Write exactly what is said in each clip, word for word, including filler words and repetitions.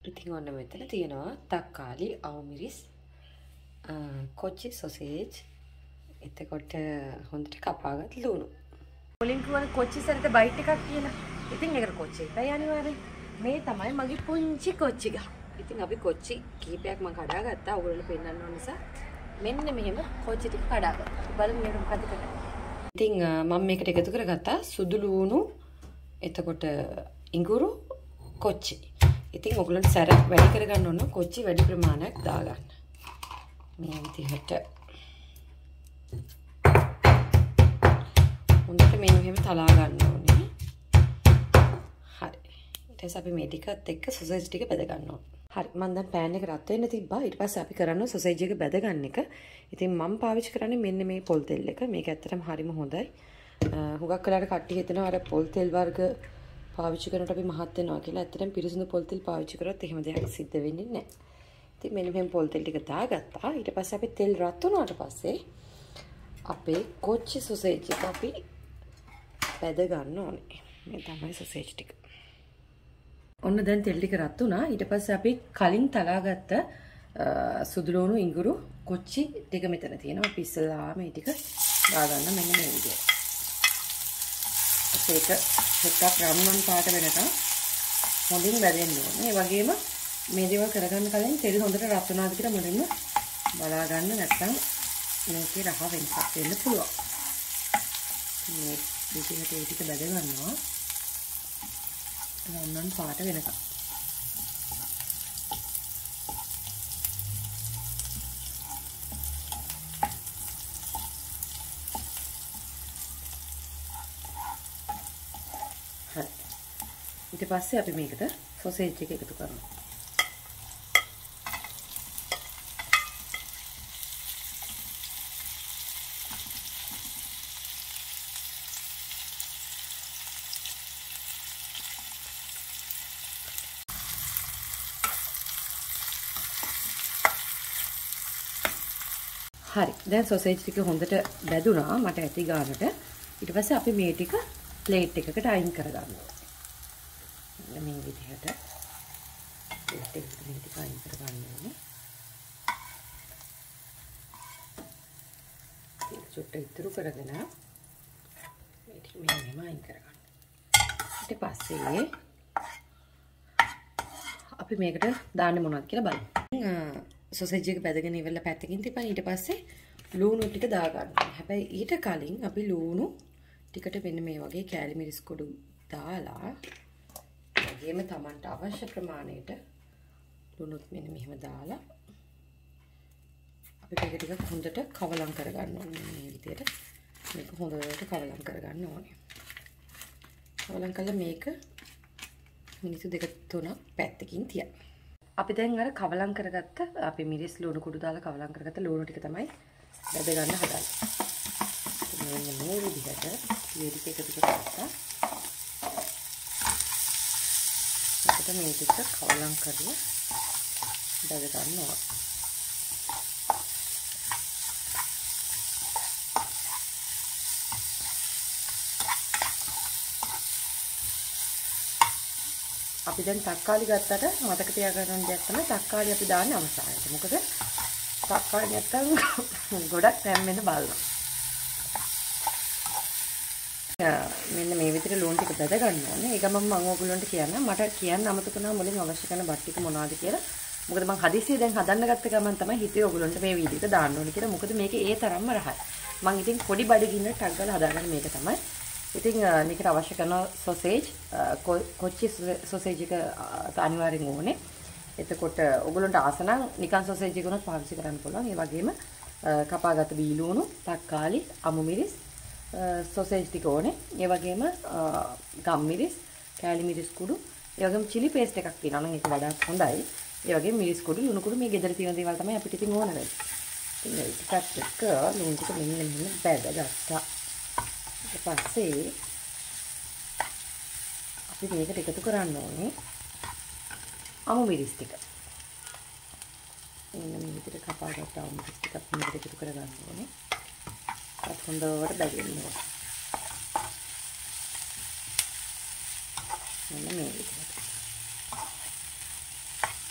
ඉතින් ඔන්න මෙතන තියෙනවා තක්කාලි, අවුමිරිස්, කොච්චි සොසේජ්, එතකොට හොඳට කපාගත් ලුණු. මුලින් කිව්වනේ කොච්චි සැරේට බයිට් එකක් කියලා. ඉතින් ඒකට කොච්චි එකයි අනිවාර්යෙන්. මේ තමයි මගේ පුංචි කොච්චි ගහ. ඉතින් අපි කොච්චි කීපයක් මම කඩාගත්තා. ඔයගොල්ලන්ට පෙන්නන්න ඕන නිසා මෙන්න මෙහෙම කොච්චි ටික කඩාගත්තා. බලමු මේක මොකද කරන්නේ. ඉතින් මම මේකට එකතු කරගත්තා සුදු ලුණු, එතකොට ඉඟුරු, කොච්චි. ඉතින් ඔයගොල්ලන්ට සැර වැඩි කරගන්න ඕන කොච්චි වැඩි ප්‍රමාණයක් දාගන්න. මේ විදිහට හොඳට මේ මෙහෙම තලා ගන්න ඕනේ. හරි. ඊට පස්සේ අපි මේ ටිකත් එක්ක සොසේජ් ටික බෙද ගන්න ඕනේ. හරි. මම දැන් පෑන් එක රත් වෙන්න තිබ්බා. ඊට පස්සේ අපි කරන්නේ සොසේජ් එක බෙද ගන්න එක. ඉතින් මම පාවිච්චි කරන්නේ මෙන්න මේ පොල් තෙල් එක. මේක ඇත්තටම හරිම හොඳයි. හුඟක් වෙලාවට කට්ටිය හිතනවා අර පොල් තෙල් වර්ග පාවිච්චි කරනකොට අපි මහත් වෙනවා කියලා. ඇත්තටම පිරිසිදු පොල් තෙල් පාවිච්චි කරොත් එහෙම දෙයක් සිද්ධ වෙන්නේ නැහැ. ඉතින් මෙන්න මෙහෙම පොල් තෙල් ටික දාගත්තා. ඊට පස්සේ අපි තෙල් රත් වුණාට පස්සේ අපේ කොච්චි සොසේජ් එක අපි බෙද ගන්න ඕනේ. මේ තමයි සොසේජ් ටික. ඔන්න දැන් තෙල් ටික රත් වුණා. ඊට පස්සේ අපි කලින් තලාගත්ත සුදු ලුණු, ඉඟුරු, කොච්චි ටික මෙතන තියෙනවා. අපි ඉස්සෙල්ලාම මේ ටික දාගන්න මෙන්න මේ විදිහට. ඒක ටිකක් රම්මන් පාට වෙනකම් හොඳින් බැදෙන්න ඕනේ. ඒ වගේම මේ දේවල් කරගන්න කලින් තෙල් හොඳට රත් වුණාද කියලා මුලින්ම බලා ගන්න. නැත්නම් මේකේ රහ වෙනසක් වෙන්න පුළුවන්. මේ විදිහට ඒ ටික බැද ගන්නවා. රම්මන් පාට වෙනකම්. හරි. ඊට පස්සේ අපි මේකට සොසේජ් එක එකතු කරනවා. හරි. දැන් සොසේජ් ටික හොඳට බැදුනා මට ඇති ගානට. ඊට පස්සේ අපි මේ ටික ප්ලේට් එකකට අයින් කරගන්නවා. මේ විදිහට ප්ලේට් එකකට මේ ටික අයින් කරගන්න ඕනේ. ඒක චුට්ට ඉතුරු කරගෙන මේ ටික මෙහෙම අයින් කරගන්න. ඊට පස්සේ අපි මේකට දාන්නේ මොනවද කියලා බලමු. සොසේජ් එක බැදගෙන ඉවරලා පැත්තකින් තියපන්. ඊට පස්සේ ලුණු ටික දාගන්න. හැබැයි ඊට කලින් අපි ලුණු ටිකට මෙන්න මේ වගේ කෑලි මිරිස් කුඩු දාලා වගේම Tamanට අවශ්‍ය ප්‍රමාණයට ලුණුත් මෙන්න මෙහෙම දාලා අපි මේක ටික හොඳට කවලම් කරගන්න ඕනේ. මේ විදිහට මේක හොඳට කවලම් කරගන්න ඕනේ. කවලම් කළා මේක මිනිත්තු දෙක තුනක් පැත්තකින් තියන්න. අපි දැන් අර කවලම් කරගත්ත අපි මිරිස් ලුණු කුඩු දාලා කවලම් කරගත්ත ලුණු ටික තමයි බෙද ගන්න හදන්නේ. මෙන්න මේ විදිහට මේ ටික එකතු කරගත්තා. අපිට මේ ටික කවලම් කරලා බෙද ගන්න ඕන. අපි දැන් තක්කාලි ගත්තට මතක තියාගන්න දෙයක් තමයි තක්කාලි අපි දාන්නේ අවසානයේ. මොකද තක්කාලි නැත්තම් ගොඩක් හැම්මෙන්න බලනවා. මෙන්න මේ විදිහට ලුණු ටික බෙද ගන්න ඕනේ. ඒක මම මම ඔයගොල්ලන්ට කියන්නම්. මට කියන්න අමතක වුණා මුලින් අවශ්‍ය කරන බත් ටික මොනවද කියලා. මොකද මම හදිස්සියෙන් දැන් හදන්න ගත්ත ගමන් තමයි හිතුවේ ඔයගොල්ලන්ට මේ වීඩියෝ එක දාන්න ඕනේ කියලා. මොකද මේකේ ඒ තරම්ම රහයි. මම ඉතින් පොඩි බඩගින්න ටක් ගාලා හදාගන්න මේක තමයි. ඉතින් මේකට අවශ්‍ය කරන සොසේජ් කොච්චි සොසේජ් එක අනිවාර්යෙන් ඕනේ. එතකොට ඔයගොල්ලන්ට ආස නම් නිකන් සොසේජ් එක උනත් පාවිච්චි කරන්න පුළුවන්. ඒ වගේම කපාගත්ත බීලුණු, තක්කාලි, අමු මිරිස්, සොසේජ් ටික ඕනේ. ඒ වගේම ගම් මිරිස්, කෑලි මිරිස් කුඩු, ඒ වගේම chili paste එකක් තියෙනවා නම් ඒක වඩාත් හොඳයි. ඒ වගේම මිරිස් කුඩු, ලුණු කුඩු මේ ගෙදර තියෙන දේවල් තමයි අපිට ඉතින් ඕන වෙන්නේ. ඉතින් ඒකත් එක්ක ලුණු ටික මෙන්න මෙහෙම බැදගත්තා. ඊට පස්සේ අපි මේකට එකතු කරන්න ඕනේ අමු මිරිස් ටික. මෙන්න මේ විදිහට කපාගත්ත අමු මිරිස් ටික අපි මේකට එකතු කරගන්න ඕනේ. ඒත් හොඳට බැදෙන්න ඕනේ. මෙන්න මේ විදිහට.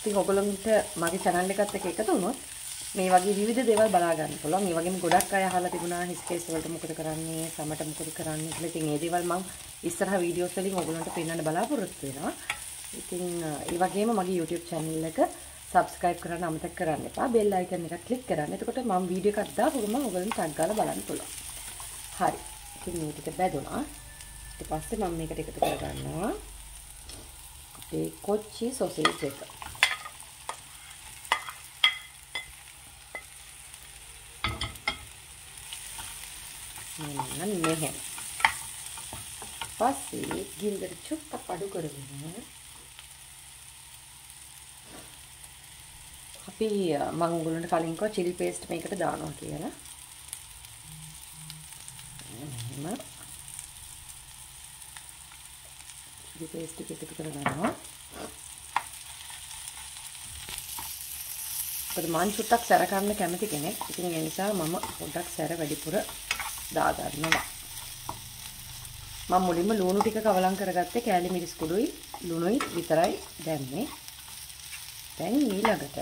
ඉතින් ඔයගොල්ලන්ට මගේ channel එකත් එක්ක එකතු වුණොත් මේ වගේ විවිධ දේවල් බලා ගන්න පුළුවන්. මේ වගේම ගොඩක් අය අහලා තිබුණා හිස් කේස් වලට මොකද කරන්නේ, සමට මොකද කරන්නේ කියලා. ඉතින් මේ දේවල් මම ඉස්සරහ වීඩියෝස් වලින් ඔයගොල්ලන්ට පෙන්වන්න බලාපොරොත්තු වෙනවා. ඉතින් ඒ වගේම මගේ YouTube channel එක subscribe කරන්න අමතක කරන්න එපා. bell icon එක click කරන්න. එතකොට මම වීඩියෝ එකක් දාපුවම ඔයගොල්ලන්ට ටැග් ගාලා බලන්න පුළුවන්. හරි. ඉතින් මේ ටික බැදුණා. ඊට පස්සේ මම මේකට එකතු කරගන්නවා අපේ කොච්චි සොසේජ් එක. මෙන්න මෙහෙම. පස්සේ ගින්දර චුට්ටක් අඩු කරගෙන අපි මම උගලන්ට කලින් කිව්වා chili paste මේකට දානවා කියලා. එහෙම chili paste එක එකතු කරගන්නවා. ඒත් මම චුට්ටක් සැර කරන්න කැමති කෙනෙක්. ඉතින් ඒ නිසා මම පොඩ්ඩක් සැර වැඩිපුර දා ගන්නවා. මම මුලින්ම ලුණු ටික කවලම් කරගත්තේ කෑලි මිරිස් කුඩුයි ලුණුයි විතරයි දැම්මේ. දැන් ඊළඟට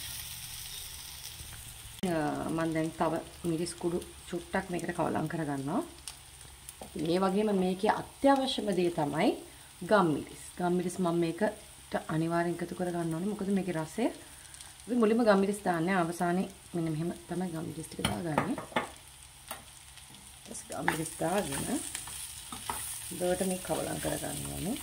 මම දැන් තව මිරිස් කුඩු චුට්ටක් මේකට කවලම් කරගන්නවා. මේ වගේම මේකේ අත්‍යවශ්‍යම දේ තමයි ගම් මිරිස්. ගම් මිරිස් මම මේකට අනිවාර්යෙන් එකතු කරගන්න ඕනේ. මොකද මේකේ රසය අපි මුලින්ම ගම් මිරිස් දාන්නේ අවසානයේ මෙන්න මෙහෙම තමයි ගම් මිරිස් ටික දාගන්නේ. ඊට ගම් මිරිස් දාගෙන දෙවට මේ කවලම් කරගන්න ඕනේ.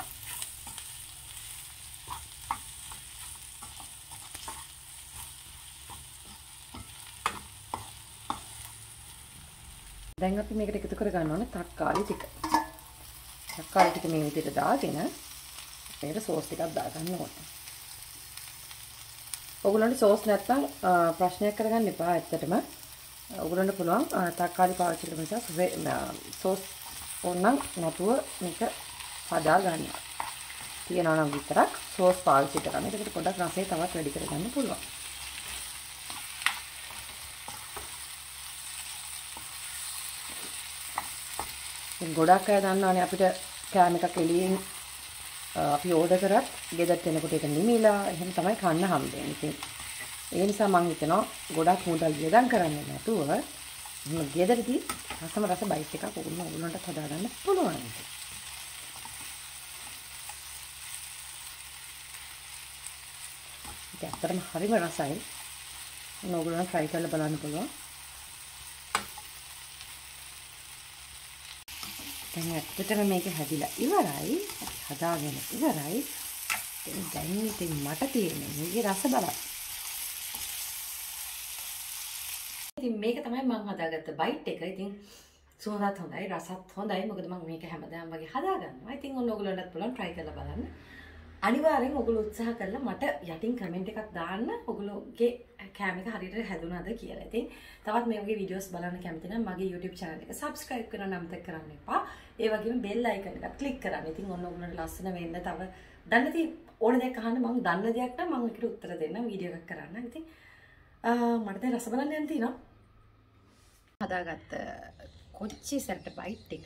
දැන් අපි මේකට එකතු කරගන්න ඕනේ තක්කාලි ටික. තක්කාලි ටික මේ විදිහට දාගෙන මේකට සෝස් ටිකක් දාගන්න ඕනේ. ඔයගොල්ලන්ට සෝස් නැත්තම් ප්‍රශ්නයක් කරගන්න එපා. ඇත්තටම ඔයගොල්ලන්ට පුළුවන් තක්කාලි පාවිච්චි කරන නිසා සෝස් ඕනනම් නැතුව මේක හදා ගන්න. තියනවා නම් විතරක් සෝස් පාවිච්චි කරන්න. ඒකට පොඩ්ඩක් රසය තවත් වැඩි කරගන්න පුළුවන්. ගොඩක් අය දන්නවනේ අපිට කෑම එකක් එළියෙන් අපි ඕඩර් කරත් ගෙදරට එනකොට ඒක නිමිලා එහෙම තමයි කන්න හම්බෙන්නේ. ඉතින් ඒ නිසා මම හිතනවා ගොඩක් මුදල් වියදම් කරන්නේ නැතුව මේ ගෙදරදී රසම රස බයිට් එකක් ඕගොල්ලෝ ඕගොල්ලන්ට හදාගන්න පුළුවන්. ඒක ඇත්තටම හරිම රසයි. ඕගොල්ලෝ try කරලා බලන්න පුළුවන්. දැන් ඇත්තටම මේක හැදිලා ඉවරයි. හදාගෙන ඉවරයි. දැන් ඉතින් මට තියෙන්නේ මේකේ රස බලන්න. ඉතින් මේක තමයි මම හදාගත්ත බයිට් එක. ඉතින් සුවඳත් හොඳයි, රසත් හොඳයි. මොකද මම මේක හැමදාම වගේ හදාගන්නවා. ඉතින් ඔන්න ඔයගොල්ලන්ටත් පුළුවන් try කරලා බලන්න. අනිවාර්යෙන් ඔයගොල්ලෝ උත්සාහ කරලා මට යටින් කමෙන්ට් එකක් දාන්න. ඔයගොල්ලෝගේ කෑම එක හරියට හැදුනාද කියලා. ඉතින් තවත් මේ වගේ වීඩියෝස් බලන්න කැමති නම් මගේ YouTube channel එක subscribe කරන්න අමතක කරන්න එපා. ඒ වගේම bell icon එක click කරන්න. ඉතින් ඔන්න ඔයගොල්ලන්ට ලස්සන වෙන්න තව දන්න දේ ඕන දෙයක් අහන්න මම දන්න දෙයක් නම් මම ඒකට උත්තර දෙන්නම් වීඩියෝ එකක් කරන්න. ඉතින් මට දැන් රස බලන්න යන්න තියෙනවා. හදාගත්ත කොච්චි සැරට බයිට් එක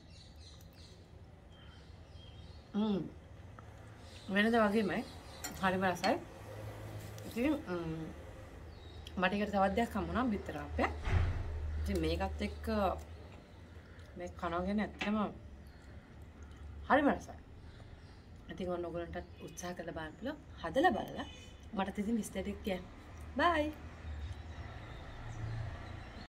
ම්ම් වෙනද වගේමයි හරිම රසයි. ඉතින් මට ඒකට තවත් දෙයක් හම්බුණා බිත්තර අප්පයක්. ඉතින් මේකත් එක්ක මේ කනගෙන ඇත්තම හරිම රසයි. ඉතින් ඔන්න ඔයගොල්ලන්ට උත්සාහ කරලා බලන්න පුළුවන්. හදලා බලලා මට ඉතින් විස්තරයක් කියන්න. බයි.